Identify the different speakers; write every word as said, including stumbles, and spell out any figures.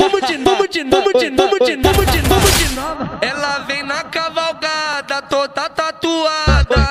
Speaker 1: vamos de novo, de novo, de novo, de novo, de novo, de novo.
Speaker 2: Ela vem na cavalgada, toda tatuada.